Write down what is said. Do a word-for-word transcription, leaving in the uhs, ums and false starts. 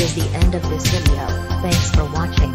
is the end of this video. Thanks for watching.